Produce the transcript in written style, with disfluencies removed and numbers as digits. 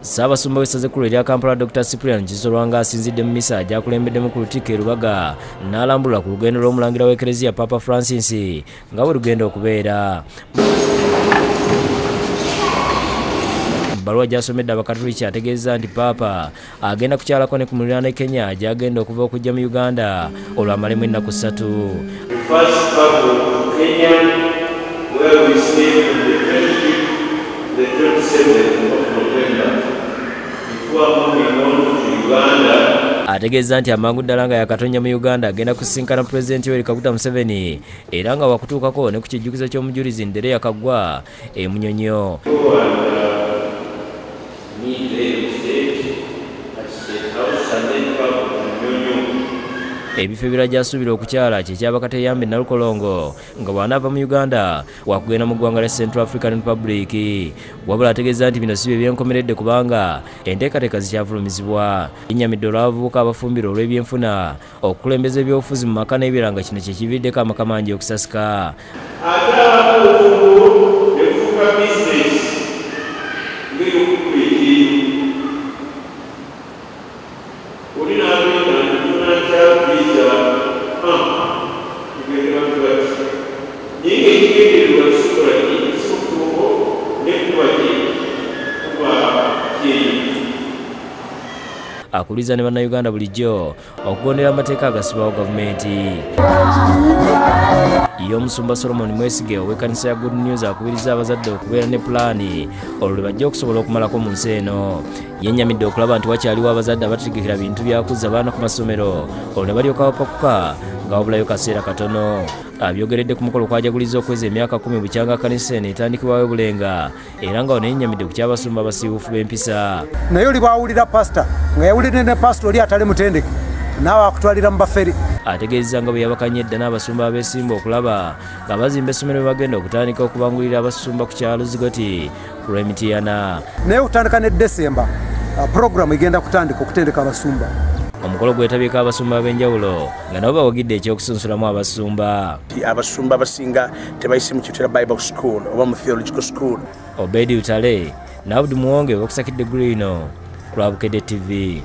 Ssaabasumba w'essaza erya Kampala Dr. Cyprian Kisolwanga asinzidde mu misa gyakulembeddemu ku Lutikko e Lubaga n'alambulula ku lugendo lw'omulangira w'Eklezia Paapa Francis nga bwe lugenda okubeera. Baluwa gy'asomedde Abakatoliki ategeeza nti Paapa agenda kukyalako ne ku muliraano e Kenya gy'agenda okuva okujja mu Uganda olwamalemu ennaku 3. Ategeeza nti amangu ddala nga yakatonnya mu Uganda agenda kusinkana Pulezidenti Yoweri Kaguta Museveni era nga wakutuukako ne ku kijjukizo ky'omujulizi Ndereya Kaggwa e Munyonyo. Ebifo ebirala gy'asuubira okukyala kye ky'Abakateyambe Nalukolongo nga bw'anaava mu Uganda wakugenda mu ggwanga lya Central African Republic. Wabula ategeeza nti bino si bye byenkomeredde kubanga enteekateeka zikyafulumizibwa. Yennyamidde olw'abavubuka abafumbira olw'ebyenfuna okukulembeza ebyobufuzi mu maka n'ebiranga kino kye kiviiriddeko amaka mangi okusasika. Akuliza ne bannayuganda bulijjo okugondera amateeka agasibwawo gavumenti. Y'omusumba Solomon Mwesige ow'ekkanisa ya Good News akubiriza abazadde okubeera ne pulaani olwo lwe bajja okusobola okumalako mu nsi eno. Yennyamidde okulaba nti wakyaliwo abazadde abategekera bintu byakuzza baana ku masomero olwo ne balyoka bapakuka nga wabulayo kaseera katono. Abyogeredde ku mukolo kwajaguliza okweza emyaka 10 bukyanga kkanisa eno etandikibwawo Bulenga era nga ono yennyamidde ku ky'abasumba abasiiwuufu b'empisa. Naye oli bwawulira pasita nga yawulira ne pasita oli atali mutendeke naawe akutwalira mu baferi. Ategeeza nga bwe yabakanye edda n'abasumba abeesimba okulaba nga bazimba essomero bwe bagenda okutandika okubangulira abasumba ku kyalo Zigoti ku lw'Emityana. Naye okutandika ne Desemba puroguramu egenda kutandika okutendeka abasumba. Omukolo gwetabyeko abasumba ab'enjawulo nga nabo bawagidde ekyokusunsulamu abasumba. Abasumba abasinga tebayise mu kitera Bible School oba mu Theological School. Obedi Utale n'Abdu Muwonge okusakidde Grino ku lwa Bukedde TV.